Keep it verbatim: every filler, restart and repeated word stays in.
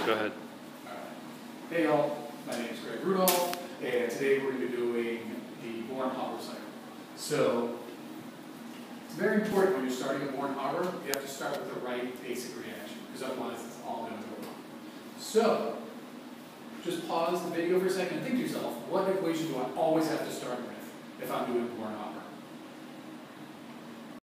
go ahead. All right. Hey y'all, my name is Greg Rudolph, and today we're going to be doing the Born-Haber cycle. So, it's very important when you're starting a Born-Haber, you have to start with the right basic reaction, because otherwise it's all going to go wrong. So, just pause the video for a second and think to yourself, what equation do I always have to start with if I'm doing Born-Haber?